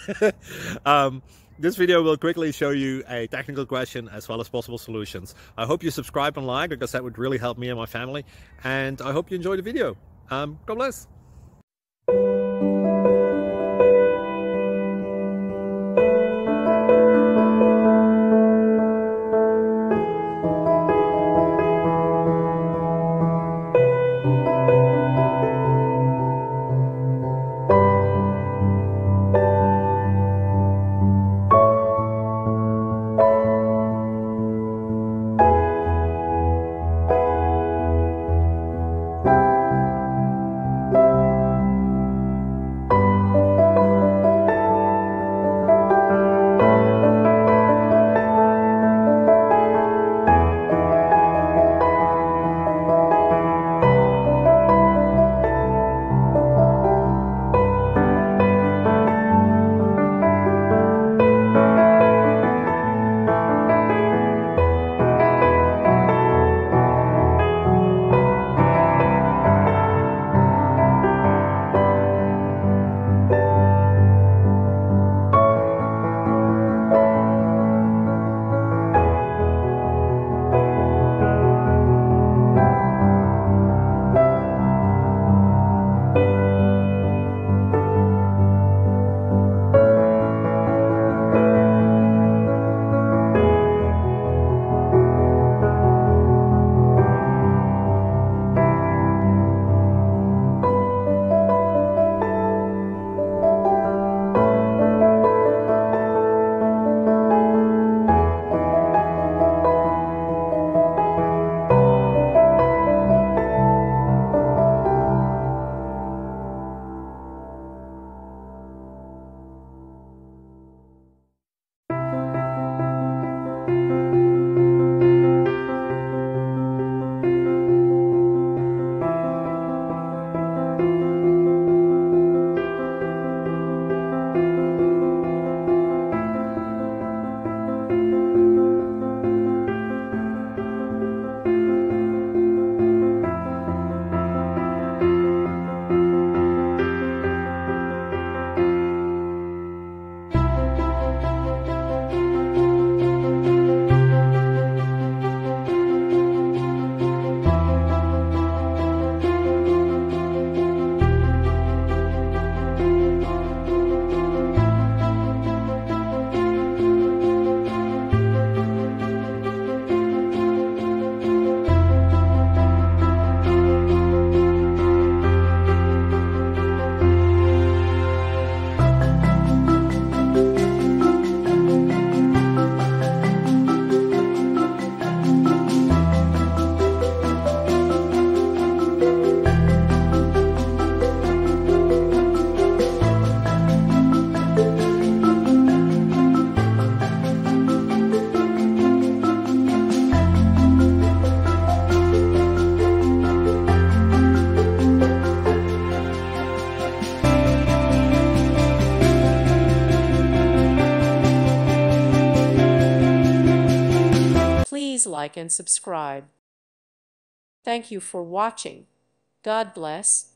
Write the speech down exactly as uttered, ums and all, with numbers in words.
um, this video will quickly show you a technical question as well as possible solutions. I hope you subscribe and like, because that would really help me and my family. And I hope you enjoy the video. Um, God bless. Please like and subscribe. Thank you for watching. God bless.